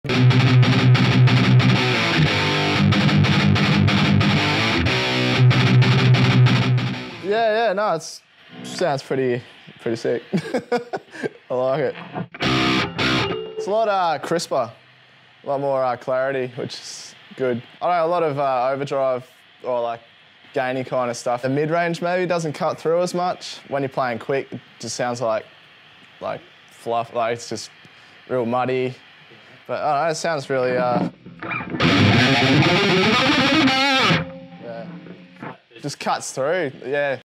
Yeah, no, it sounds pretty sick. I like it. It's a lot crisper, a lot more clarity, which is good. I don't know, a lot of overdrive or like gainy kind of stuff. The mid-range maybe doesn't cut through as much. When you're playing quick, it just sounds like fluff, like it's just real muddy. But I don't know, it sounds really, yeah, just cuts through, yeah.